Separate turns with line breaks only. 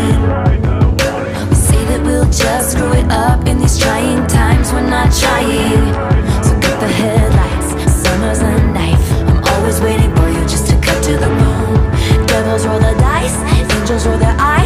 We say that we'll just screw it up in these trying times. We're not trying. So cut the headlights, summer's a knife. I'm always waiting for you just to cut to the bone. Devils roll the dice, angels roll their eyes.